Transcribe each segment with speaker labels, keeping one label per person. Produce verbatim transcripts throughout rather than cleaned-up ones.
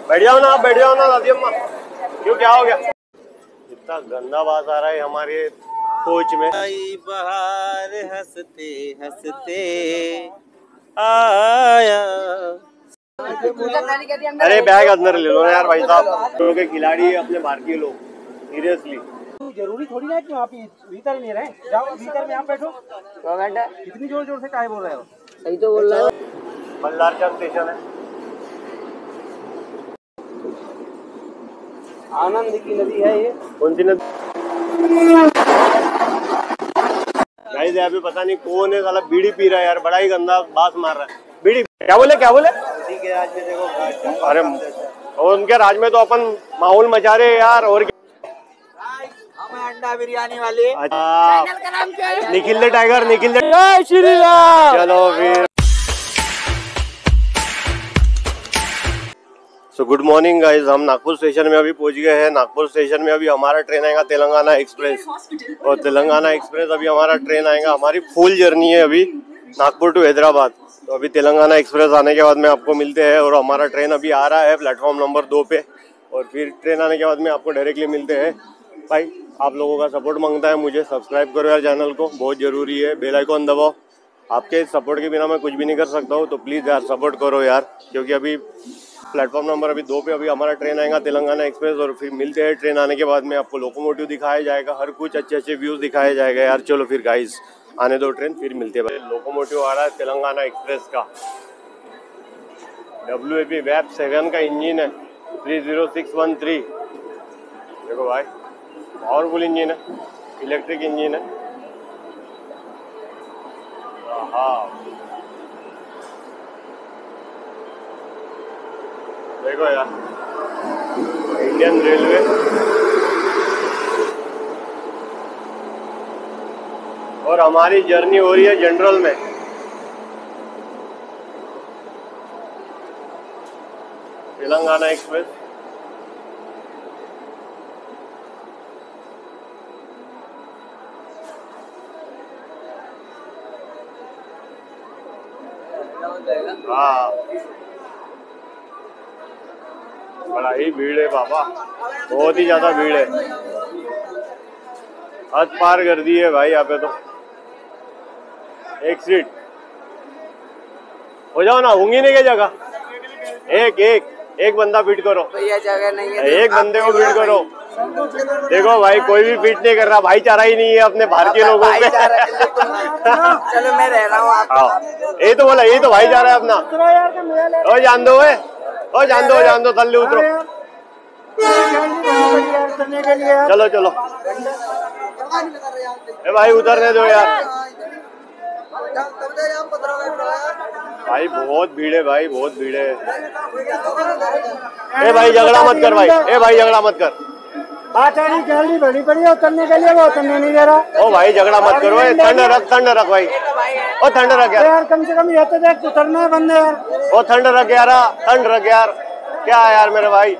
Speaker 1: बैठ जाओ ना आप, बैठ जाओ ना दादी अम्मा। क्यों, क्या हो गया? इतना गंदा बात आ रहा है हमारे कोच में। बाहर हंसते हंसते आया। अरे बैग अंदर ले लो ना यार भाई साहब, लोग के खिलाड़ी है अपने भारतीय लोग, सीरियसली।
Speaker 2: जरूरी थोड़ी ना है कि वहाँ पे भीतर नहीं रहे, जाओ भीतर में आप बैठो। इतनी जोर जोर से काहे बोल रहे हो? सही तो बोल रहे हो।
Speaker 1: मल्लारचंद स्टेशन है,
Speaker 2: आनंद की नदी है ये।
Speaker 1: कौन सी नदी? गाइस यहाँ पे पता नहीं कौन है साला बीड़ी पी रहा है यार, बड़ा ही गंदा बात मार रहा है। बीड़ी क्या बोले, क्या बोले?
Speaker 2: के राज में देखो,
Speaker 1: अरे और उनके राज में तो अपन माहौल मचा रहे हैं यार। और
Speaker 2: हमें अंडा बिरयानी वाले
Speaker 1: चैनल का नाम क्या है? Nikhil the tiger, Nikhil the जय श्री राम। चलो फिर। सो गुड मॉर्निंग गाइज, हम नागपुर स्टेशन में अभी पहुंच गए हैं। नागपुर स्टेशन में अभी हमारा ट्रेन आएगा तेलंगाना एक्सप्रेस, और तेलंगाना एक्सप्रेस अभी हमारा ट्रेन आएगा। हमारी फुल जर्नी है अभी नागपुर टू हैदराबाद। तो अभी तेलंगाना एक्सप्रेस आने के बाद में आपको मिलते हैं, और हमारा ट्रेन अभी आ रहा है प्लेटफॉर्म नंबर दो पे, और फिर ट्रेन आने के बाद में आपको डायरेक्टली मिलते हैं। भाई आप लोगों का सपोर्ट मांगता है मुझे, सब्सक्राइब करो यार चैनल को, बहुत ज़रूरी है। बेल आइकॉन दबाओ, आपके सपोर्ट के बिना मैं कुछ भी नहीं कर सकता हूँ, तो प्लीज़ यार सपोर्ट करो यार। क्योंकि अभी प्लेटफॉर्म नंबर अभी दो पे अभी हमारा ट्रेन आएगा तेलंगाना एक्सप्रेस, और फिर मिलते हैं। ट्रेन आने के बाद में आपको लोकोमोटिव दिखाया जाएगा, हर कुछ अच्छे अच्छे व्यूज़ दिखाया जाएगा यार। चलो फिर गाइस, आने दो ट्रेन, फिर मिलते हैं। भाई लोकोमोटिव आ रहा है तेलंगाना एक्सप्रेस का, डब्ल्यू ए पी वेब सेवन का इंजन है, three zero six one three. देखो भाई पावरफुल इंजन है, इलेक्ट्रिक इंजन है। हाँ देखो यार, इंडियन रेलवे। और हमारी जर्नी हो रही है जनरल में। तेलंगाना एक्सप्रेस हाँ, बड़ा ही भीड़ है बाबा, बहुत ही ज्यादा भीड़ है, हद पार कर दी है भाई यहाँ पे तो। एक सीट हो जाओ ना, होंगी क्या जगह? एक एक एक बंदा फिट करो
Speaker 2: भैया, जगह नहीं है,
Speaker 1: एक बंदे को फिट करो। देखो भाई कोई भी फिट नहीं कर रहा, भाईचारा ही नहीं है अपने भारतीय लोगों पे।
Speaker 2: चलो मैं रह रहा हूँ,
Speaker 1: यही तो बोला, यही तो भाईचारा है अपना। ओ जान दो, ओ जान दो, जान दो, थल्ले उतरो। चलो चलो ए भाई उतरने दो यार। भाई बहुत भीड़ है भाई, बहुत भीड़ है। ए भाई झगड़ा मत कर भाई, ए भाई झगड़ा मत कर।
Speaker 2: बाचारी गैलरी बड़ी पड़ी है उतरने के लिए, वो उतरने नहीं दे रहा।
Speaker 1: ओ भाई झगड़ा मत करो, ठंड रख, ठंड रख भाई, ओ ठंड रख यार।
Speaker 2: यार कम से कम ये तो देख, उतरना है बंदे यार।
Speaker 1: ओ ठंड रख यार, ठंड रख यार। क्या है यार मेरे भाई,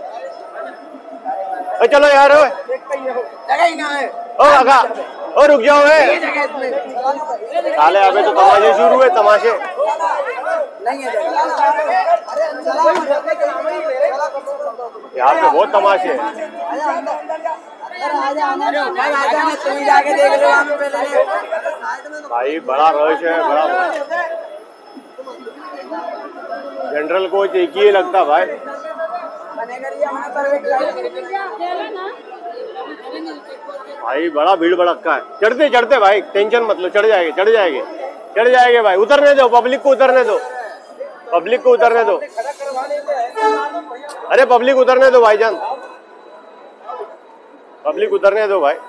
Speaker 1: ओ चलो यार। ओ काका, ओ रुक जाओ है साले, अबे तो तमाशे शुरू है, तमाशे। यहाँ पे बहुत तमाशे है भाई, बड़ा रश है, बड़ा। जनरल कोच एक ही लगता भाई। भाई बड़ा भीड़ भड़का है। चढ़ते चढ़ते भाई टेंशन मत लो, चढ़ जाएंगे, चढ़ जाएंगे, चढ़ जाएंगे भाई। उतरने दो, पब्लिक को उतरने दो, पब्लिक को उतरने दो। अरे पब्लिक उतरने दो भाईजान, पब्लिक उतरने दो भाई।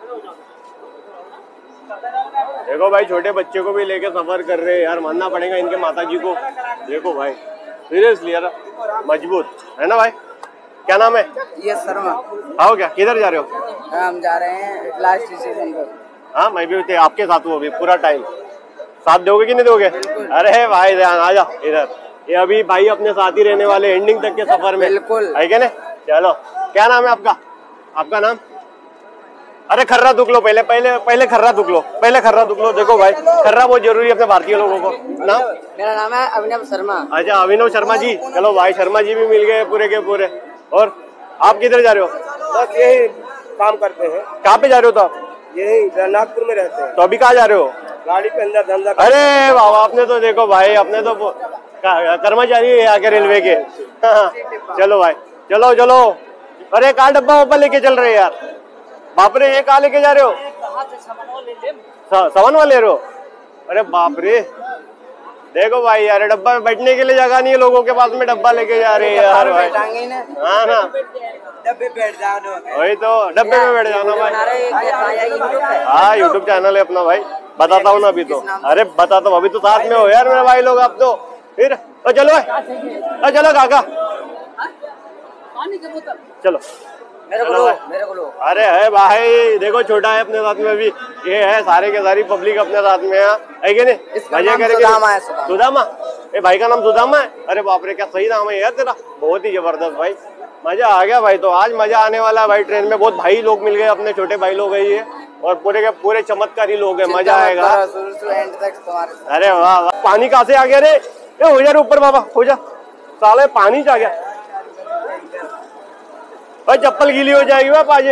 Speaker 1: देखो भाई छोटे बच्चे को भी लेके सफर कर रहे हैं यार, मानना पड़ेगा इनके माताजी को। देखो भाई सीरियसली यार, मजबूत है ना भाई। क्या नाम है?
Speaker 2: यस शर्मा।
Speaker 1: आओ क्या, किधर जा रहे हो?
Speaker 2: हम जा रहे हैं लास्ट स्टेशन पर।
Speaker 1: हाँ मैं भी आपके साथ हूँ अभी पूरा टाइम। साथ दोगे कि नहीं दोगे? अरे भाई ध्यान आ जा इधर, ये अभी भाई अपने साथ ही रहने वाले एंडिंग तक के सफर में।
Speaker 2: बिल्कुल
Speaker 1: है क्या ना? चलो क्या नाम है आपका? आपका नाम अरे खर्रा दुख लो पहले पहले पहले खर्रा दुख लो पहले खर्रा दुख लो। देखो भाई खर्रा बहुत जरूरी है अपने भारतीय लोगों को। नाम?
Speaker 3: मेरा नाम है अभिनव शर्मा।
Speaker 1: अच्छा अभिनव शर्मा जी, चलो भाई शर्मा जी भी मिल गए पूरे के पूरे। और आप किधर जा रहे हो?
Speaker 2: बस यही काम करते हैं।
Speaker 1: कहाँ पे जा रहे हो? तो आप
Speaker 2: यही नागपुर में रहते हैं।
Speaker 1: तो अभी कहाँ जा रहे हो?
Speaker 2: गाड़ी पे अंदर धंधा।
Speaker 1: अरे बाबा आपने तो देखो भाई अपने तो कर्मचारी है आगे रेलवे के। चलो भाई चलो चलो। अरे कहाँ डब्बा वब्बा लेके चल रहे हैं यार? बाप रे ये कहाँ लेके जा रहे हो? सामान वाले रहे हो? अरे बाप रे देखो भाई यार डब्बा में बैठने के लिए जगह नहीं है लोगों के पास में डब्बा लेके जा रहे हैं यार भाई। हाँ ना
Speaker 2: डब्बे बैठ जाओ।
Speaker 1: वही तो डब्बे में बैठ जाना भाई। हाँ यूट्यूब चैनल है अपना भाई, बताता हूँ ना अभी तो। अरे बताता हूँ अभी तो साथ में हो यार मेरे भाई लोग आप तो। फिर तो चलो भाई चलो काका चलो
Speaker 3: मेरे को लो, मेरे को लो।
Speaker 1: अरे है भाई देखो छोटा है अपने साथ में अभी, ये है सारे के सारी पब्लिक अपने साथ में है कि नहीं? मजे करेंगे। सुदामा, ये भाई का नाम सुदामा है? अरे बाप रे क्या सही नाम है यार तेरा, बहुत ही जबरदस्त भाई, मजा आ गया भाई। तो आज मजा आने वाला है भाई ट्रेन में, बहुत भाई लोग मिल गए अपने छोटे भाई लोग है ये, और पूरे के पूरे चमत्कारी लोग हैं, मजा आएगा। अरे वाह वाह। पानी कहाँ से आ गया रे? ये हो जा रे ऊपर बाबा, हो जा, साले पानी से आ गया भाई, चप्पल गीली हो जाएगी वह पाजे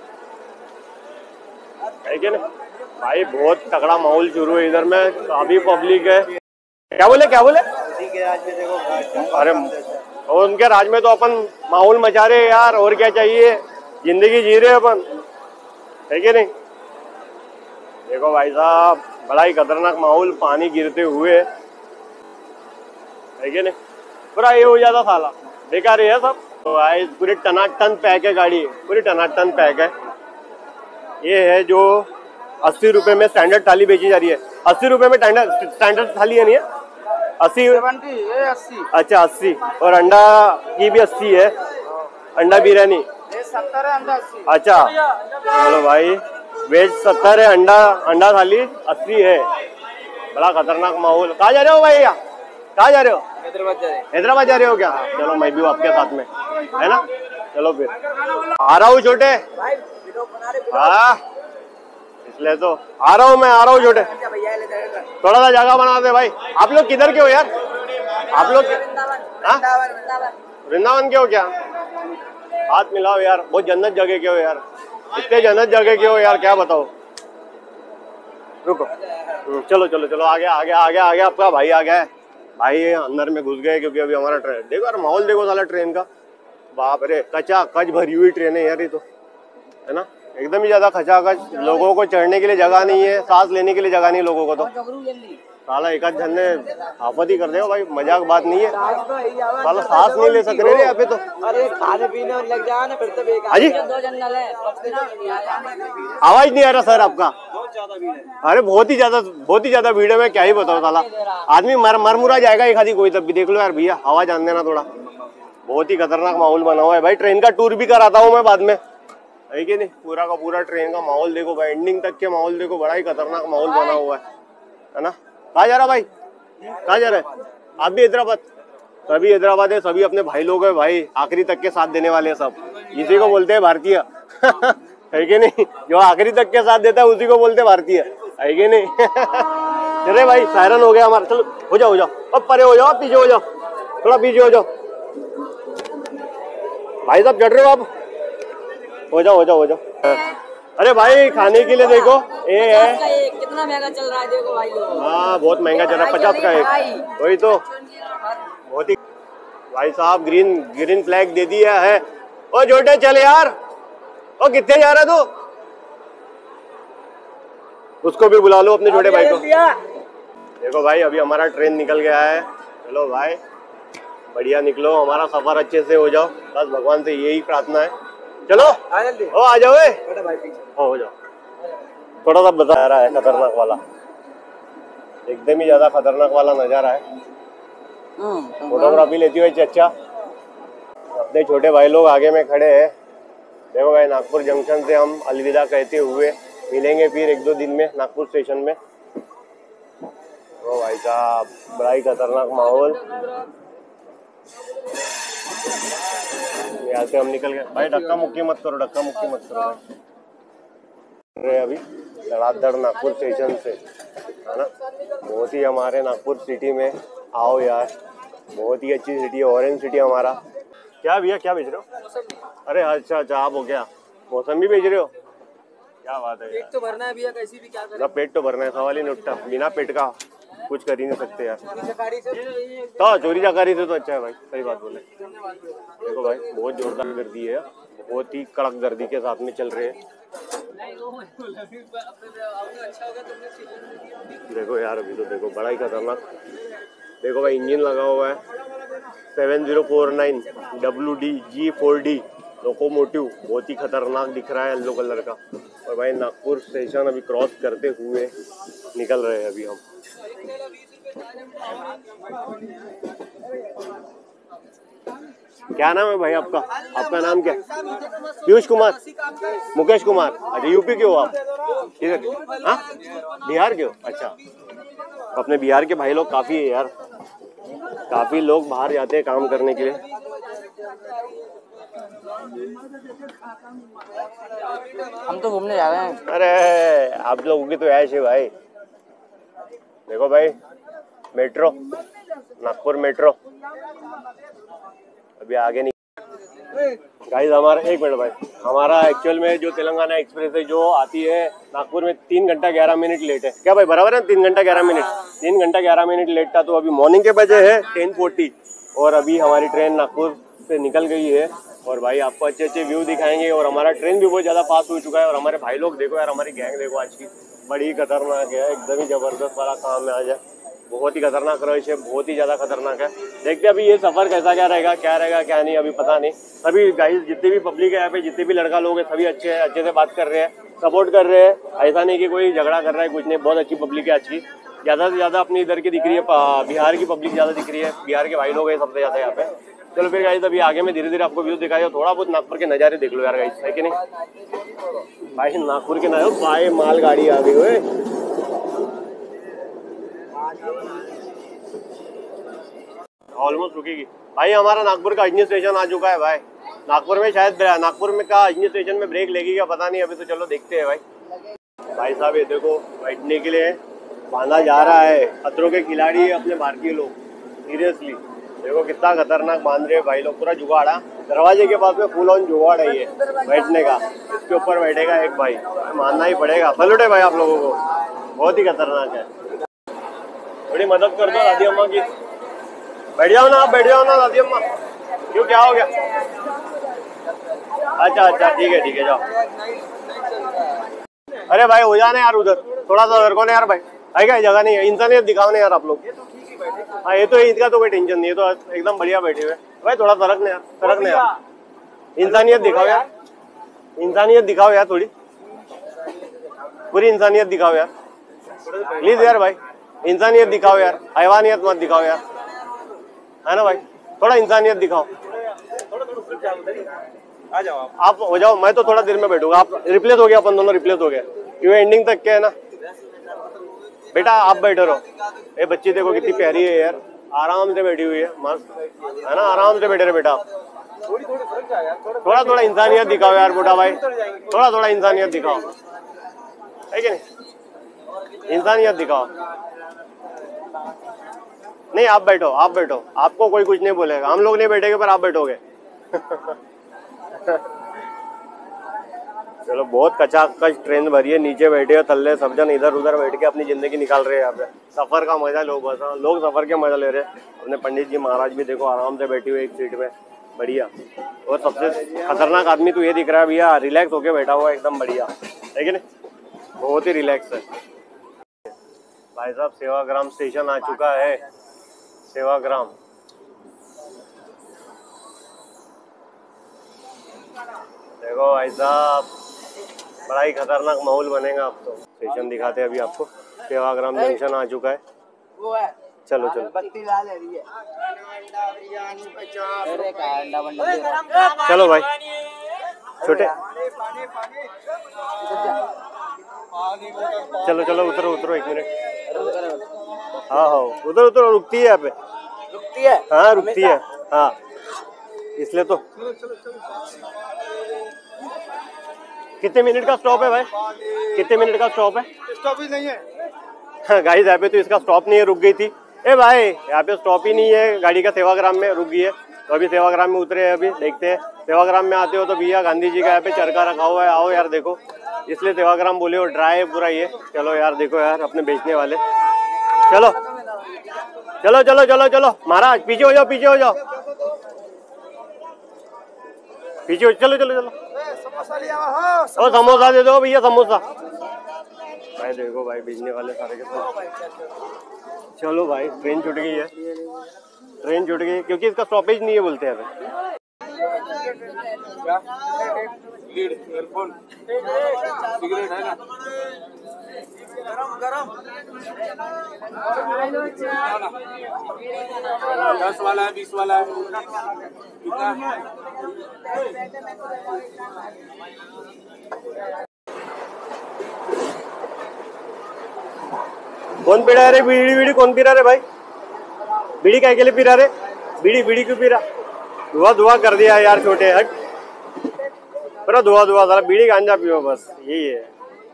Speaker 1: है कि नहीं भाई? बहुत तगड़ा माहौल शुरू है इधर में, काफी पब्लिक है। क्या बोले क्या बोले? अरे और उनके राज में तो अपन माहौल मचा रहे यार, और क्या चाहिए, जिंदगी जी रहे अपन है कि नहीं? देखो भाई साहब बड़ा ही खतरनाक माहौल, पानी गिरते हुए है कि नहीं? पूरा ये हो जाता साला, बेकार है सब। तो भाई पूरी टनाटन पैक है गाड़ी, पूरी टनाटन पैक है। ये है जो अस्सी रुपए में स्टैंडर्ड थाली बेची जा रही है। अस्सी रुपए में स्टैंडर्ड थाली है नहीं है? अस्सी
Speaker 2: अस्सी
Speaker 1: अच्छा अस्सी, और अंडा की भी अस्सी है, अंडा बिरयानी
Speaker 2: सत्तर है, अंडा अस्सी।
Speaker 1: अच्छा चलो भाई, वेज सत्तर है, अंडा अंडा थाली अस्सी है। बड़ा खतरनाक माहौल। कहाँ जा रहे हो भैया, कहाँ जा रहे हो?
Speaker 2: हैदराबाद जा रहे हैं।
Speaker 1: हैदराबाद जा रहे हो क्या? चलो मैं भी आपके साथ में है ना, चलो फिर आ रहा हूँ छोटे। हाँ इसलिए तो आ रहा हूँ मैं, आ रहा हूँ छोटे, थोड़ा सा जगह बना दे भाई। आप लोग किधर के हो यार? आप लोग वृंदावन के हो क्या? हाथ मिलाओ यार, बहुत जन्नत जगह के हो यार, इतने जन्नत जगह के हो यार, क्या बताओ। रुको चलो चलो चलो आ गया आ गया आ गया आ गया आपका भाई आ गया है भाई, अंदर में घुस गए क्योंकि अभी हमारा ट्रेन, देखो यार माहौल देखो साला ट्रेन का, बाप रे कचा कच भरी हुई ट्रेन है यार ये तो, है ना, एकदम ही ज्यादा खचाखच। लोगों को चढ़ने के लिए जगह नहीं है, सांस लेने के लिए जगह नहीं लोगों को, तो साला एक आध जन ने आफत ही कर दे भाई, मजाक बात नहीं है, साला सांस नहीं ले सक रहे यहाँ पे तो।
Speaker 2: अरे खाने पीने और लग जाए ना फिर तो बेकार।
Speaker 1: हाजी आवाज नहीं आ रहा सर आपका? अरे बहुत ही ज्यादा बहुत ही ज्यादा भीड़ है, मैं क्या ही बताऊँ साला, आदमी मर मरमुरा जाएगा एक आधी कोई, तब भी देख लो यार भैया, आवाज आन देना थोड़ा। बहुत ही खतरनाक माहौल बना हुआ है भाई, ट्रेन का टूर भी कराता हूँ मैं बाद में, है कि नहीं? पूरा का पूरा ट्रेन का माहौल देखो भाई, एंडिंग तक के माहौल देखो, बड़ा ही खतरनाक माहौल बना हुआ है, है ना? कहाँ जा रहा भाई, कहाँ जा रहा है? आप भी हैदराबाद? सभी हैदराबाद है, सभी अपने भाई लोग है भाई, आखिरी तक के साथ देने वाले हैं सब, इसी को बोलते हैं भारतीय है कि नहीं? जो आखिरी तक के साथ देता है उसी को बोलते हैं भारतीय, है कि नहीं? चले भाई सायरन हो गया हमारा, चलो हो जाओ हो जाओ, अब परे हो जाओ, पीछे हो जाओ, थोड़ा पीछे हो जाओ भाई साहब, चढ़ रहे हो आप? हो जाओ हो जाओ हो जाओ। अरे भाई खाने के लिए देखो ये है,
Speaker 3: कितना महंगा चल रहा है देखो भाई लोग।
Speaker 1: हाँ बहुत महंगा चल रहा है, पचास का एक, वही तो बहुत ही। भाई साहब ग्रीन ग्रीन फ्लैग दे दिया है। ओ छोटे चल यार, ओ कितने जा रहा तू? उसको भी बुला लो अपने छोटे भाई को। देखो भाई अभी हमारा ट्रेन निकल गया है, चलो भाई बढ़िया निकलो, हमारा सफर अच्छे से हो जाओ, बस भगवान से यही प्रार्थना है। चलो ओ आ जाओ, ओ हो जाओ। थोड़ा सा बता रहा है खतरनाक वाला, एकदम ही ज्यादा खतरनाक वाला नजारा है। फोटोग्राफी लेती हुई चच्चा, अपने छोटे भाई लोग आगे में खड़े हैं। देखो भाई नागपुर जंक्शन से हम अलविदा कहते हुए मिलेंगे फिर एक दो दिन में नागपुर स्टेशन में। ओ भाई साहब बड़ा ही खतरनाक माहौल, यहाँ से हम निकल गए भाई। धक्का मुक्की मत करो, धक्का मुक्की मत करो भाई, रहे अभी धड़ाधड़ नागपुर स्टेशन से, है ना। बहुत ही हमारे नागपुर सिटी में आओ यार, बहुत ही अच्छी सिटी है, ऑरेंज सिटी हमारा। क्या भैया क्या बेच रहे हो? अरे अच्छा अच्छा, आप हो क्या मौसमी बेच रहे हो? क्या बात है यार।
Speaker 2: पेट तो भरना है भैया, कैसी भी क्या करें।
Speaker 1: पेट तो भरना है, सवाल ही नहीं उठता। बिना पेट का कुछ कर ही नहीं सकते यार। तो चोरी चकारी से तो अच्छा है भाई, सही बात बोले। देखो भाई बहुत जोरदार गर्दी है, बहुत ही कड़क गर्दी के साथ में चल रहे हैं। देखो यार अभी तो देखो बड़ा ही खतरनाक। देखो भाई इंजन लगा हुआ है seven zero four nine W D G four D locomotive, बहुत ही खतरनाक दिख रहा है येलो कलर का। और भाई नागपुर स्टेशन अभी क्रॉस करते हुए निकल रहे हैं अभी हम। क्या नाम है भाई आपका? आपका नाम क्या? पीयूष कुमार, मुकेश कुमार। अच्छा यूपी के हो आप? ठीक है। हाँ बिहार के हो? अच्छा, अपने बिहार के भाई लोग काफी है यार, काफी लोग बाहर जाते हैं काम करने के लिए।
Speaker 3: हम तो घूमने जा रहे हैं।
Speaker 1: अरे आप लोगों की तो ऐश है भाई। देखो भाई मेट्रो, नागपुर मेट्रो अभी आगे नहीं। गाइस हमारा एक मिनट भाई, हमारा एक्चुअल में जो तेलंगाना एक्सप्रेस है जो आती है नागपुर में तीन घंटा ग्यारह मिनट लेट है। क्या भाई बराबर है? तीन घंटा ग्यारह मिनट तीन घंटा ग्यारह मिनट लेट था। तो अभी मॉर्निंग के बजे है टेन फोर्टी और अभी हमारी ट्रेन नागपुर से निकल गई है। और भाई आपको अच्छे अच्छे व्यू दिखाएंगे। और हमारा ट्रेन भी बहुत ज़्यादा फास्ट हो चुका है। और हमारे भाई लोग देखो यार, हमारी गैंग देखो आज की, बड़ी खतरनाक है, एकदम ही जबरदस्त वाला काम है आज है। बहुत ही खतरनाक रश है, बहुत ही ज़्यादा खतरनाक है। देखते अभी ये सफ़र कैसा क्या रहेगा, क्या रहेगा क्या नहीं, अभी पता नहीं। सभी गाइस जितने भी पब्लिक है यहाँ पे, जितने भी लड़का लोग हैं, सभी अच्छे हैं, अच्छे से बात कर रहे हैं, सपोर्ट कर रहे हैं। ऐसा नहीं कि कोई झगड़ा कर रहा है, कुछ नहीं। बहुत अच्छी पब्लिक है आज की, ज़्यादा से ज़्यादा अपनी इधर की दिख रही है, बिहार की पब्लिक ज़्यादा दिख रही है, बिहार के भाई लोग हैं सबसे ज़्यादा यहाँ पे। चलो फिर गाइस अभी आगे में धीरे धीरे आपको व्यू दिखाई, थोड़ा बहुत नागपुर के नज़ारे देख लो यार गाइस, है कि नहीं भाई। नागपुर के नज़ारे भाई, माल गाड़ी आ गई हुए, ऑलमोस्ट रुकेगी भाई। हमारा नागपुर का अजनी स्टेशन आ चुका है भाई। नागपुर में शायद नागपुर में का अजनी स्टेशन में ब्रेक लेगी क्या पता नहीं, अभी तो चलो देखते हैं भाई। भाई साहब ये देखो बैठने के लिए बांधा जा रहा है, खतरों के खिलाड़ी है अपने भारतीय लोग, सीरियसली देखो कितना खतरनाक बांध रहे हैं भाई लोग। पूरा जुगाड़ा दरवाजे के पास में फुल ऑन जुगाड़ है ये बैठने का, इसके ऊपर बैठेगा एक भाई, मानना ही पड़ेगा। सलूट है भाई आप लोगों को, बहुत ही खतरनाक है। बड़ी मदद कर दो दादी अम्मा की, बैठ जाओ ना आप, बैठ जाओ ना दादी अम्मा। क्यों क्या हो गया? अच्छा अच्छा ठीक है ठीक है जाओ। अरे भाई हो जाना यार उधर, थोड़ा सा उधर कौन है यार भाई, है क्या जगह नहीं है? इंसानियत दिखाओ ना यार आप लोग। हाँ ये तो इसका तो कोई टेंशन नहीं है, तो एकदम बढ़िया बैठे हुए भाई। थोड़ा सरक यार, सरक यार, इंसानियत दिखाओ यार, इंसानियत दिखाओ यार, थोड़ी पूरी इंसानियत दिखाओ यार प्लीज यार भाई, इंसानियत दिखाओ यार, हैवानियत मत दिखाओ यार, है ना भाई। थोड़ा इंसानियत दिखाओ। आ जाओ आप, आप हो जाओ, मैं तो थोड़ा देर में बैठूंगा। आप रिप्लेस हो गया, अपन दोनों रिप्लेस हो गए, क्यों एंडिंग तक के है ना। बेटा आप बैठे रहो। ये बच्ची देखो कितनी प्यारी है यार, आराम से बैठी हुई है, मस्त है ना, आराम से बैठे रहे बेटा। थोड़ा थोड़ा इंसानियत दिखाओ यार बेटा भाई, थोड़ा थोड़ा इंसानियत दिखाओ, है कि नहीं? इंसानियत दिखाओ। नहीं आप बैठो, आप बैठो, आपको कोई कुछ नहीं बोलेगा, हम लोग नहीं बैठेंगे पर आप बैठोगे। चलो बहुत कचाकच ट्रेन भरी है, नीचे बैठे हो थल्ले सब जन, इधर उधर बैठ के अपनी जिंदगी निकाल रहे हैं यहाँ पे। सफर का मजा लो बस, लोग सफर के मजा ले रहे हैं। अपने पंडित जी महाराज भी देखो आराम से बैठी हुई एक सीट में, बढ़िया। और सबसे खतरनाक आदमी तो ये दिख रहा है भैया, रिलैक्स होके बैठा हुआ है एकदम बढ़िया, है कि नहीं? बहुत ही रिलैक्स है भाई साहब। सेवाग्राम स्टेशन आ चुका है, सेवाग्राम। देखो भाई साहब बड़ा ही खतरनाक माहौल बनेगा अब तो। स्टेशन दिखाते हैं अभी आपको, सेवाग्राम जंक्शन आ चुका है। चलो चलो चलो भाई छोटे, चलो चलो उतरो उतरो एक मिनट। हाँ हाँ उधर उधर रुकती है यहाँ पे, रुकती है हाँ रुकती है हाँ, इसलिए तो। कितने मिनट का स्टॉप है भाई? कितने मिनट का स्टॉप है?
Speaker 2: स्टॉप ही नहीं है
Speaker 1: गाइस, यहाँ पे तो इसका स्टॉप नहीं है, रुक गई थी। ए भाई, यहाँ पे स्टॉप ही नहीं है गाड़ी का, सेवाग्राम में रुक गई है। तो अभी सेवाग्राम में उतरे हैं, अभी देखते हैं। सेवाग्राम में आते हो तो भैया गांधी जी का यहाँ पे चरखा रखा हुआ है, आओ यार देखो, इसलिए सेवाग्राम बोले। और ड्राई है पूरा ये। चलो यार देखो यार अपने बेचने वाले, चलो चलो चलो चलो चलो महाराज, पीछे हो जाओ, पीछे हो जाओ, पीछे हो, चलो चलो चलो। ओ समोसा दे दो भैया, समोसा। भाई देखो भाई, बेचने वाले सारे के सारे। चलो भाई, ट्रेन छूट गई है, ट्रेन छूट गई क्योंकि इसका स्टॉपेज नहीं है बोलते हैं अभी।
Speaker 2: सिगरेट है ना? गरम गरम दस वाला है, बीस वाला है, कितना?
Speaker 1: कौन पी रहा है रे बीड़ी? बीड़ी कौन पी रहा रे भाई? बीड़ी क्या के लिए पी रहा रे? बीड़ी बीड़ी क्यों पी रहा? धुआं धुआं कर दिया यार छोटे, हट पूरा धुआं धुआं सारा। बीड़ी गांजा पियो बस, यही है।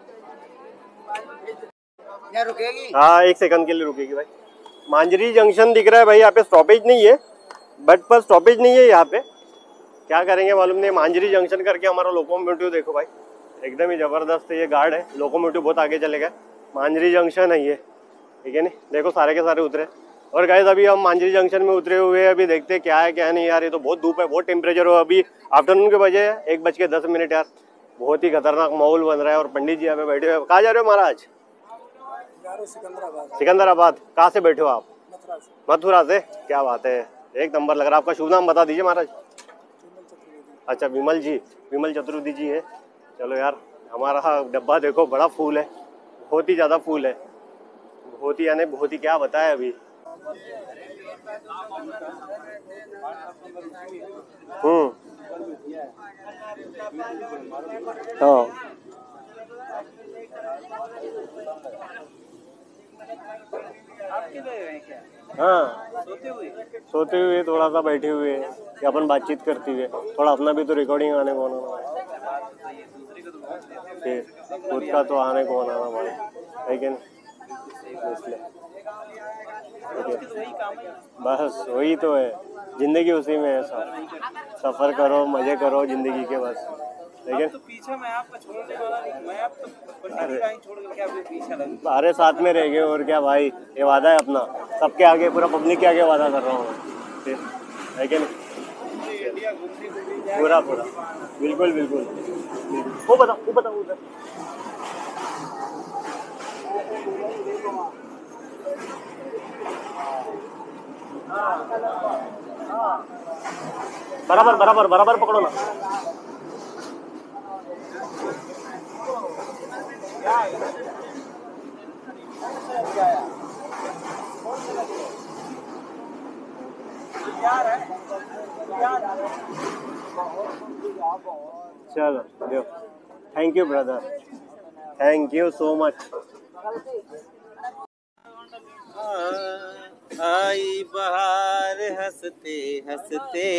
Speaker 3: क्या रुकेगी?
Speaker 1: हाँ, एक सेकंड के लिए रुकेगी भाई। मांजरी जंक्शन दिख रहा है भाई, यहाँ पे स्टॉपेज नहीं है, बट पर स्टॉपेज नहीं है यहाँ पे, क्या करेंगे मालूम नहीं। मांजरी जंक्शन करके हमारा लोकोमोटिव देखो भाई, एकदम ही जबरदस्त है ये गार्ड है। लोकोमोटिव बहुत आगे चले गए, मांजरी जंक्शन है ये, ठीक है नहीं। देखो सारे के सारे उतरे। और गाइस अभी हम मांजरी जंक्शन में उतरे हुए हैं, अभी देखते हैं क्या है क्या नहीं यार। ये तो बहुत धूप है, बहुत टेम्परेचर हो, अभी आफ्टरनून के बजे है, एक बज के दस मिनट यार। बहुत ही खतरनाक माहौल बन रहा है। और पंडित जी यहाँ पे बैठे हुए। कहाँ जा रहे हो महाराज?
Speaker 2: सिकंदराबाद।
Speaker 1: सिकंदराबाद। कहाँ से बैठे हो आप? मथुरा से। क्या बात है, एक नंबर लग रहा है। आपका शुभ नाम बता दीजिए महाराज। अच्छा, विमल जी, विमल चतुर्वेदी जी है। चलो यार, हमारा डब्बा देखो, बड़ा फूल है, बहुत ही ज़्यादा फूल है, बहुत ही यानी बहुत ही क्या बताए अभी। हम्म हाँ हाँ,
Speaker 2: सोते हुए
Speaker 1: सोते हुए थोड़ा सा बैठे हुए या अपन बातचीत करते हुए, थोड़ा अपना भी तो रिकॉर्डिंग आने को आना भाई, खुद का तो आने को आना भाई, है कि नहीं? इसलिए बस वही तो है, जिंदगी उसी में है सब। सफर करो, मजे करो जिंदगी के बस, लेकिन
Speaker 2: तो पीछे मैं आपका छोड़ने वाला नहीं, मैं आप तो पंडित जी का ही छोड़ के आपके पीछे लग।
Speaker 1: सारे साथ में रह गए और क्या भाई, ये वादा है अपना, सबके आगे, पूरा पब्लिक के आगे वादा कर रहा हूँ फिर, है कि नहीं?
Speaker 2: इंडिया घूमने को
Speaker 1: पूरा पूरा बिल्कुल बिल्कुल। वो बता वो बता उधर बराबर बराबर बराबर पकड़ो ना। चलो दो, thank you brother, thank you so much.
Speaker 3: आई बहार हंसते हंसते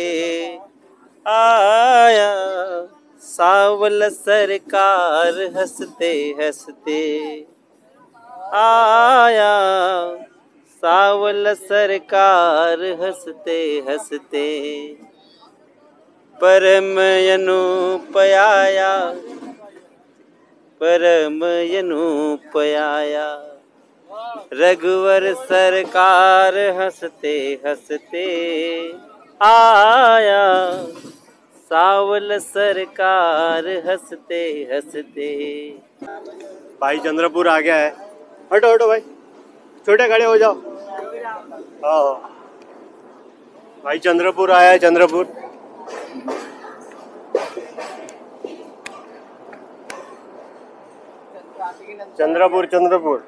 Speaker 3: आया, सावल सरकार हंसते हंसते आया, सावल सरकार हंसते हंसते परम अनुपयाया, परम अनुपयाया, रघुवर सरकार हंसते हंसते आया, सावल सरकार हंसते हंसते।
Speaker 1: भाई चंद्रपुर आ गया है, हटो हटो भाई, छोटे खड़े हो जाओ। हाँ भाई चंद्रपुर आया है, चंद्रपुर। चंद्रपुर चंद्रपुर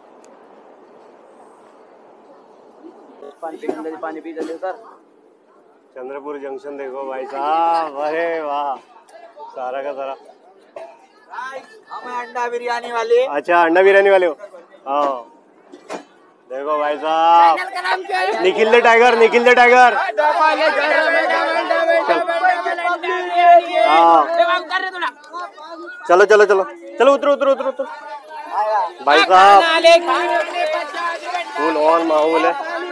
Speaker 3: पानी पी चले सर।
Speaker 1: चंद्रपुर जंक्शन देखो भाई साहब, अरे वाह, सारा का सारा।
Speaker 3: हमें अंडा बिरयानी वाले।
Speaker 1: अच्छा, अंडा बिरयानी वाले हो? हाँ देखो भाई साहब, Nikhil the tiger, Nikhil the tiger. हाँ चलो चलो चलो चलो उतरो उतरो उतरो उतरो भाई साहब, फुल ऑन माहौल है।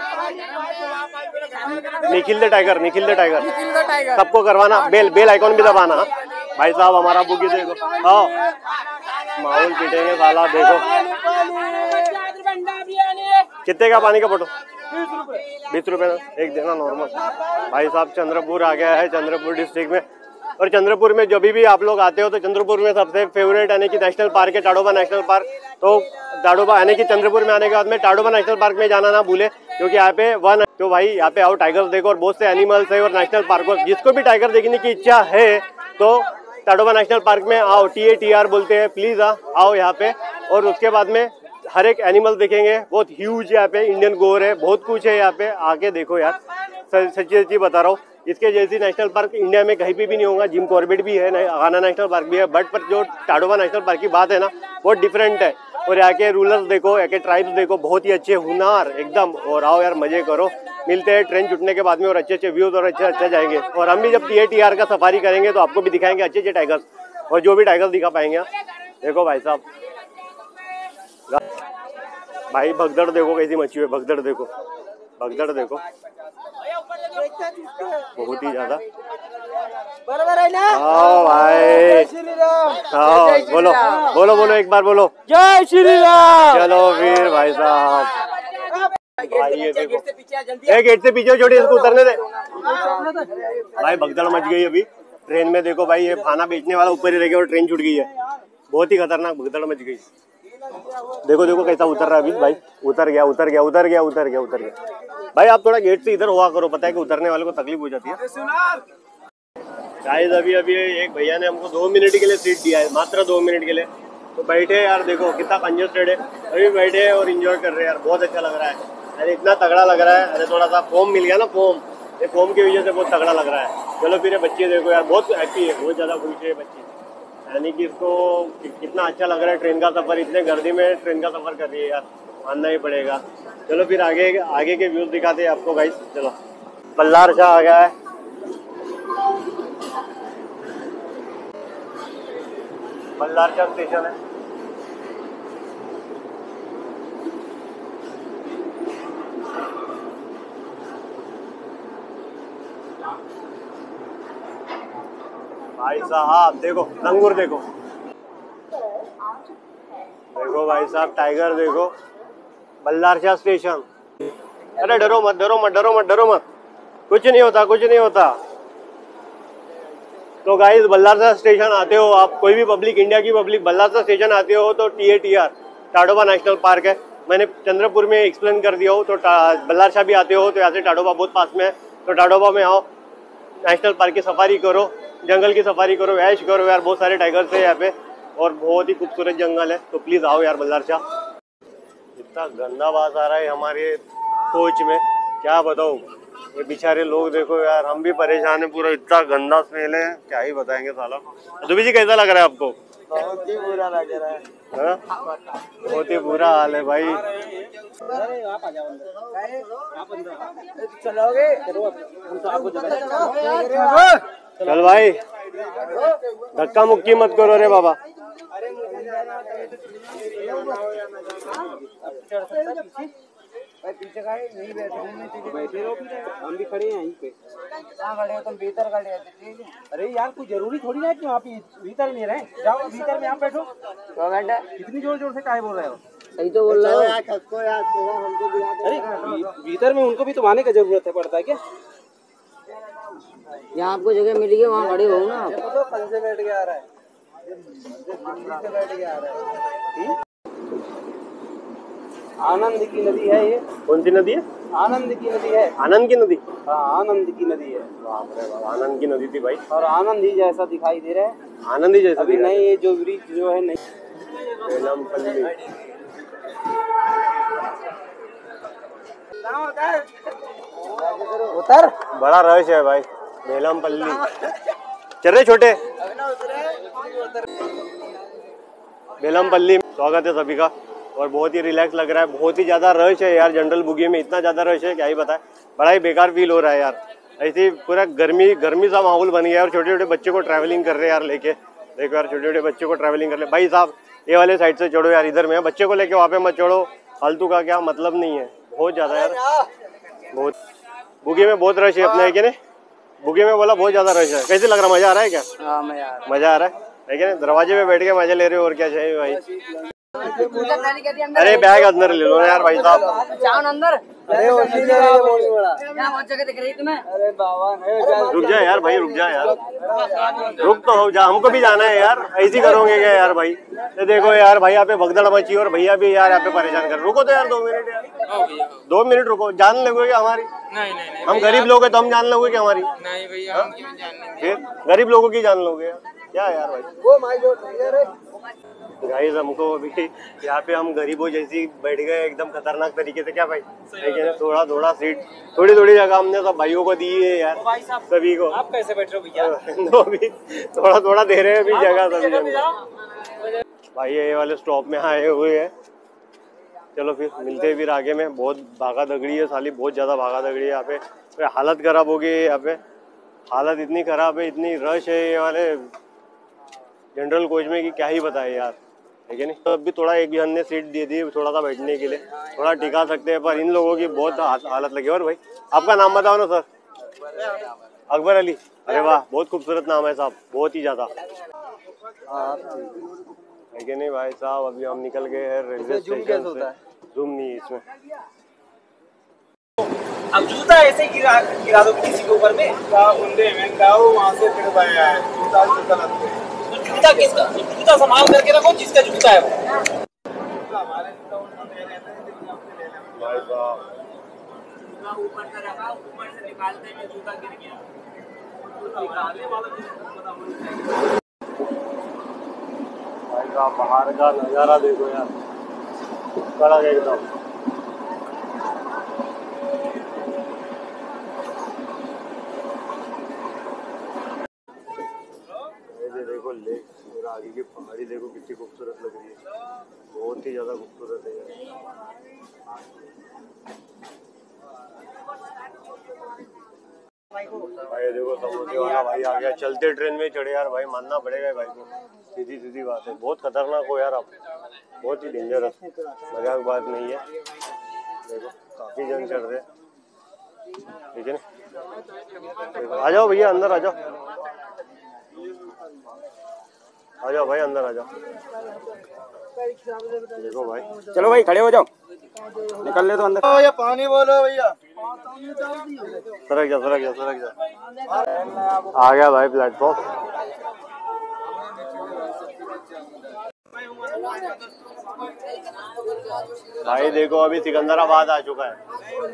Speaker 1: Nikhil the tiger, Nikhil the tiger, सबको करवाना, बेल बेल आइकॉन भी दबाना। भाई साहब हमारा बुकी देखो, हाँ माहौल पिटेंगे साला। देखो कितने का पानी का फोटो? बीस रुपए एक देना नॉर्मल। भाई साहब चंद्रपुर आ गया है, चंद्रपुर डिस्ट्रिक्ट में। और चंद्रपुर में जब भी आप लोग आते हो तो चंद्रपुर में सबसे फेवरेट यानी कि नेशनल पार्क है टाडोबा नेशनल पार्क। तो टाडोबा यानी कि चंद्रपुर में आने के बाद में टाडोबा नेशनल पार्क में जाना ना भूले, क्योंकि यहाँ पे वन तो भाई यहाँ पे आओ टाइगर्स देखो और बहुत से एनिमल्स है और नेशनल पार्क। जिसको भी टाइगर देखने की इच्छा है तो टाडोबा नेशनल पार्क में आओ, टी ए टी आर बोलते हैं, प्लीज आओ यहाँ पे। और उसके बाद में हर एक एनिमल देखेंगे, बहुत ह्यूज यहाँ पे इंडियन गोर है, बहुत कुछ है यहाँ पे, आके देखो यार, सच्ची सच्ची बता रहा हूँ। इसके जैसी नेशनल पार्क इंडिया में कहीं पे भी नहीं होगा। जिम कॉर्बेट भी है, घाना नेशनल पार्क भी है, बट पर जो टाडोबा नेशनल पार्क की बात है ना बहुत डिफरेंट है। और यहाँ के रूलर्स देखो, यहाँ के ट्राइब्स देखो, बहुत ही अच्छे हुनर एकदम। और आओ यार मजे करो, मिलते हैं ट्रेन छुटने के बाद में और अच्छे अच्छे व्यूज और अच्छे अच्छे जाएंगे। और हम भी जब टी ए टी आर का सफारी करेंगे तो आपको भी दिखाएंगे अच्छे अच्छे टाइगर्स, और जो भी टाइगर्स दिखा पाएंगे। देखो भाई साहब, भाई भगदड़ देखो कैसी मची हुई है, भगदड़ देखो, भगदड़ देखो बहुत ही ज्यादा।
Speaker 2: बराबर है ना?
Speaker 1: हाँ भाई, हाँ बोलो बोलो बोलो एक बार बोलो,
Speaker 2: जय श्री राम।
Speaker 1: चलो फिर भाई साहब, भाई ये देखो, एक गेट से पीछे छोड़ी, इसको उतरने दे। भाई भगदड़ मच गई अभी ट्रेन में। देखो भाई ये खाना बेचने वाला ऊपर ही रह गया और ट्रेन छूट गई है। बहुत ही खतरनाक भगदड़ मच गई। देखो देखो कैसा उतर रहा है अभी। भाई उतर गया उतर गया उतर गया उतर गया उतर गया। भाई आप थोड़ा गेट से इधर हुआ करो, पता है कि उतरने वाले को तकलीफ हो जाती है। गाइस अभी अभी एक भैया ने हमको दो मिनट के लिए सीट दिया है, मात्र दो मिनट के लिए। तो बैठे यार, देखो कितना कंजस्टेड है, अभी बैठे और इंजॉय कर रहे हैं यार, बहुत अच्छा लग रहा है। अरे इतना तगड़ा लग रहा है, अरे थोड़ा सा फोम मिल गया ना, फोम, ये फोम की वजह से बहुत तगड़ा लग रहा है। चलो फिर बच्चे देखो यार, बहुत हैप्पी है, बहुत ज़्यादा खुश है बच्चे, यानी कि इसको कितना अच्छा लग रहा है ट्रेन का सफ़र। इतने गर्दी में ट्रेन का सफ़र कर रही है यार, मानना ही पड़ेगा। चलो फिर आगे आगे के व्यूज दिखाते हैं आपको गाइस। चलो बल्लार शाह आ गया है, बल्लार शाह स्टेशन है। भाई साहब देखो लंगूर, देखो देखो भाई साहब, टाइगर देखो, बल्लार शाह स्टेशन। अरे डरो मत डरो मत डरो मत डरो मत, कुछ नहीं होता कुछ नहीं होता। तो गाइस बल्लार शाह स्टेशन आते हो आप, कोई भी पब्लिक, इंडिया की पब्लिक बल्लार शाह स्टेशन आते हो तो T A T R Tadoba national park है। मैंने चंद्रपुर में एक्सप्लेन कर दिया हो। तो बल्लार शाह भी आते हो तो यहाँ से टाडोबा बहुत पास में है, तो टाडोबा में आओ, नेशनल पार्क की सफारी करो, जंगल की सफारी करो, ऐश करो यार। बहुत सारे टाइगर्स है यहाँ पे और बहुत ही खूबसूरत जंगल है, तो प्लीज आओ यार बल्लार शाह। इतना गंदा बात आ रहा है हमारे कोच में, क्या बताऊँ। ये बेचारे लोग देखो यार, हम भी परेशान है, पूरा इतना गंदा स्मेल है, क्या ही बताएंगे साला। दुबी जी कैसा लग रहा है आपको?
Speaker 2: बहुत ही बुरा लग रहा है,
Speaker 1: हा? बहुत ही बुरा हाल है भाई।
Speaker 2: चलोगे?
Speaker 1: चल भाई, धक्का मुक्की मत करो रे बाबा।
Speaker 2: पीछे का है, नहीं बैठे रहो, हम भी खड़े हैं यहीं पे। कहाँ खड़े हो तुम? भीतर खड़े हैं। अरे यार कोई जरूरी थोड़ी ना है कि वहाँ पे भीतर ही नहीं रहे, जाओ भीतर में आप बैठो। कितनी जोर जोर से काहे बोल रहे हो?
Speaker 3: सही तो बोल रहा है।
Speaker 2: अरे भीतर में उनको भी तो आने का जरूरत है, पड़ता है क्या?
Speaker 3: यहाँ आपको जगह मिल गई, वहाँ खड़े हो ना आप।
Speaker 2: तो कल से बैठ के आ रहा है, से बैठ के आ रहा है। आनंद की नदी है ये।
Speaker 1: कौन सी नदी है?
Speaker 2: आनंद की नदी है।
Speaker 1: आनंद की नदी?
Speaker 2: हाँ आनंद की नदी है।
Speaker 1: बाप रे बाप, आनंद की नदी थी भाई।
Speaker 2: और आनंद ही जैसा दिखाई दे रहा है,
Speaker 1: आनंद ही जैसा
Speaker 2: अभी नहीं। ये जो ब्रिज जो है नहीं,
Speaker 1: बेलमपल्ली।
Speaker 2: उतर,
Speaker 1: बड़ा रश है भाई बेलमपल्ली। चल रहे छोटे बेलमपल्ली। स्वागत है सभी का, और बहुत ही रिलैक्स लग रहा है। बहुत ही ज्यादा रश है यार, जनरल बुगी में इतना ज्यादा रश है क्या ही बताए। बड़ा ही बेकार फील हो रहा है यार, ऐसे पूरा गर्मी गर्मी सा माहौल बन गया है और छोटे छोटे बच्चे को ट्रैवलिंग कर रहे हैं यार लेके। देखो यार छोटे छोटे बच्चे को ट्रैवलिंग कर ले। भाई साहब ये वाले साइड से चढ़ो यार, इधर में बच्चे को लेके वहाँ पे मत चढ़ो, फालतू का क्या मतलब नहीं है, बहुत ज्यादा यार। बहुत बुगी में बहुत रश है अपने, है कि नहीं? बुगी में बोला बहुत ज्यादा रश है। कैसे लग रहा, मजा आ रहा है क्या?
Speaker 3: हाँ मजा आ रहा है।
Speaker 1: मजा आ रहा है, है कि नहीं? दरवाजे पे बैठ के मजा ले रहे हो, और क्या चाहिए भाई। अरे बैग अंदर ले लो यार भाई साहब।
Speaker 3: अंदर
Speaker 2: अरे
Speaker 3: बहुत जगह दिख रही तुम्हें।
Speaker 2: अरे बाबा
Speaker 1: रुक जा यार भाई, रुक जा यार, रुक तो हो जा, हमको भी जाना है यार, ऐसी करोगे क्या यार भाई? ये देखो यार भाई यहाँ पे भगदड़ मची और भैया भी यार यहाँ पे परेशान कर। रुको तो यार दो मिनट यार, दो मिनट रुको। जान लोगे क्या हमारी?
Speaker 4: नहीं नहीं नहीं
Speaker 1: हम गरीब लोग हैं तो हम जान लोगे क्या हमारी?
Speaker 4: नहीं भैया, हम क्यों जान लेंगे?
Speaker 1: फिर गरीब लोगों की जान लोगे यार, क्या यार भाई।
Speaker 2: वो माय गॉड
Speaker 1: गाइस हमको अभी यहाँ पे हम गरीबों जैसी बैठ गए एकदम खतरनाक तरीके से, क्या भाई? है ना, थोड़ा थोड़ा सीट, थोड़ी थोड़ी जगह हमने सब भाइयों को दी है यार, सभी को।
Speaker 2: आप कैसे बैठ रहे हो भैया?
Speaker 1: तो भी थोड़ा थोड़ा दे रहे हैं अभी जगह सभी भाई। ये वाले स्टॉप में आए हुए हैं, चलो फिर मिलते हैं फिर आगे में। बहुत भागा दगड़ी है साली, बहुत ज्यादा भागा दगड़ी है यहाँ पे, फिर हालत खराब हो गई है यहाँ पे, हालत इतनी खराब है, इतनी रश है ये वाले जनरल कोच में कि क्या ही बताए यार, है कि नहीं? तो अभी थोड़ा एक जन ने सीट दे दी थोड़ा सा बैठने के लिए, थोड़ा टिका सकते हैं, पर इन लोगों की बहुत हालत लगी। और भाई आपका नाम बताओ ना सर? अकबर अली। अरे वाह, बहुत खूबसूरत नाम है साहब, बहुत ही ज्यादा, है कि नहीं भाई साहब? अभी हम निकल गए हैं रेलवे स्टेशन से। जूम नहीं है इसमें।
Speaker 2: अब जूता ऐसे गिरा गिरा दो किसी के ऊपर में, वहाँ से फिर पाया है जूता जूता लगते हैं। तो जूता किसका? जूता संभाल करके रखो, जिसका जूता है वो।
Speaker 1: भाई साहब
Speaker 2: ऊपर से रखा, ऊपर से निकालते में जूता गिर गया, निकालने वाला
Speaker 1: भाई साहब बाहर का नजारा देखो यार, कड़क एकदम। देखो लेक और आगे की पहाड़ी देखो कितनी खूबसूरत लग रही है, बहुत ही ज्यादा खूबसूरत है यार। भाई देखो समोसे वाला भाई आ गया, चलते ट्रेन में चढ़े यार भाई, मानना पड़ेगा भाई को, सीधी सीधी बात है। बहुत खतरनाक हो यार आप, बहुत ही डेंजरस, मजाक बात नहीं है। देखो काफी जन चढ़ रहे, ठीक है ना? आ जाओ भैया अंदर आ जाओ, आ जाओ भाई अंदर आ जाओ। देखो भाई,
Speaker 2: चलो भाई खड़े हो जाओ, निकल ले तो अंदर। भैया पानी बोलो भैया।
Speaker 1: सरक जा सरक जा सरक जा। आ गया भाई प्लेटफॉर्म। भाई देखो अभी सिकंदराबाद आ चुका है।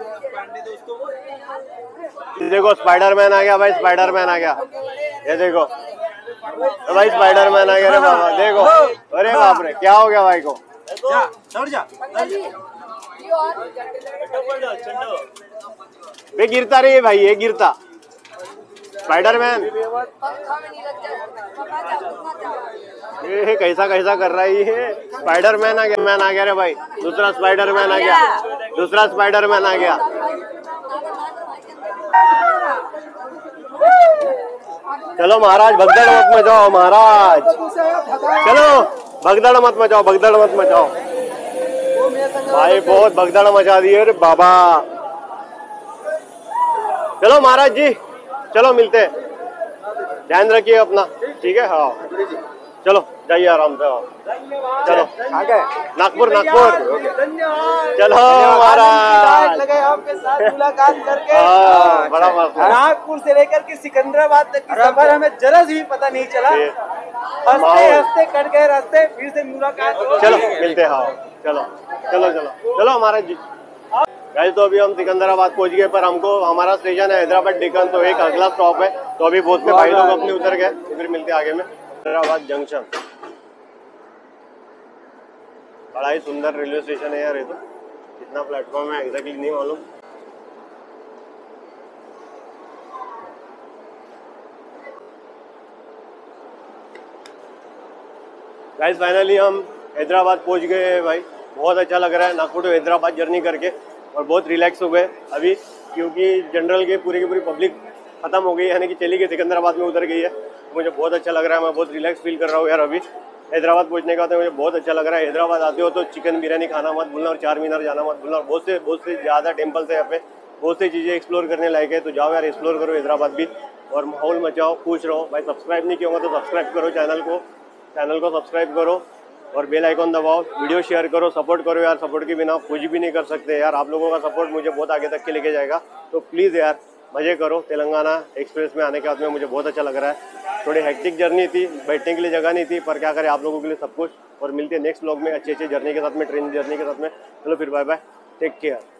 Speaker 1: देखो स्पाइडरमैन आ गया भाई, स्पाइडरमैन आ गया, ये देखो तो भाई स्पाइडरमैन आ गया रे बाबा। देखो अरे बाप रे, क्या हो गया भाई को? वे गिरता रही है भाई, ये गिरता स्पाइडरमैन। ये कैसा कैसा कर रहा है ये? स्पाइडरमैन आ गया, मैन आ गया रे भाई, दूसरा स्पाइडरमैन आ गया, दूसरा स्पाइडरमैन आ गया। चलो महाराज भगदड़ मत मचाओ महाराज, चलो भगदड़ मत मचाओ, भगदड़ मत मचाओ भाई, बहुत भगदड़ मचा दी है रे बाबा। चलो महाराज जी, चलो मिलते हैं, ध्यान रखिए अपना, ठीक है? हाँ चलो जाइए आराम से। चलो आगे नागपुर, नागपुर चलो महाराज,
Speaker 2: लगे आपके साथ मुलाकात करके।
Speaker 1: हाँ, बड़ा मस्त।
Speaker 2: नागपुर से लेकर के सिकंदराबाद तक की सफर हमें जरा भी पता नहीं चला, हंसते हंसते कट गए रास्ते, फिर से मुलाकात।
Speaker 1: चलो मिलते हैं, हाँ चलो चलो चलो चलो महाराज जी। गाइस तो अभी हम सिकंदराबाद पहुंच गए, पर हमको हमारा स्टेशन है हैदराबाद डेक्कन, तो एक अगला स्टॉप है, तो अभी बहुत से भाई लोग अपने उतर गए, फिर मिलते हैं आगे में। हैदराबाद जंक्शन बड़ा ही सुंदर रेलवे स्टेशन है यार, ये तो कितना प्लेटफॉर्म है एग्जैक्टली नहीं मालूम। गाइस फाइनली हम हैदराबाद पहुंच गए हैं भाई, बहुत अच्छा लग रहा है नागपुर टू हैदराबाद जर्नी करके, और बहुत रिलैक्स हो गए अभी, क्योंकि जनरल के पूरी की पूरी पब्लिक खत्म हो गई है, यानी कि चली गई सिकंदराबाद में उतर गई है। मुझे बहुत अच्छा लग रहा है, मैं बहुत रिलैक्स फील कर रहा हूँ यार। अभी हैदराबाद पहुंचने का तो मुझे बहुत अच्छा लग रहा है। हैदराबाद आते हो तो चिकन बिरयानी खाना मत भूलना और चार मीनार जाना मत भूलना। बहुत से बहुत से ज़्यादा टेम्पल्स है यहाँ पे, बहुत सी चीज़ें एक्सप्लोर करने लायक है, तो जाओ यार एक्सप्लोर करो हैदराबाद भी और माहौल मचाओ, खुश रहो। भाई सब्सक्राइब नहीं किया होगा तो सब्सक्राइब करो चैनल को चैनल को सब्सक्राइब करो और बेल आइकॉन दबाओ, वीडियो शेयर करो, सपोर्ट करो यार। सपोर्ट के बिना कुछ भी नहीं कर सकते यार। आप लोगों का सपोर्ट मुझे बहुत आगे तक के लेके जाएगा, तो प्लीज़ यार मज़े करो। तेलंगाना एक्सप्रेस में आने के बाद में मुझे बहुत अच्छा लग रहा है। थोड़ी हेक्टिक जर्नी थी, बैठने के लिए जगह नहीं थी, पर क्या करें आप लोगों के लिए सब कुछ। और मिलते हैं नेक्स्ट व्लॉग में अच्छे अच्छे जर्नी के साथ में, ट्रेन जर्नी के साथ में। चलो फिर बाय बाय, टेक केयर।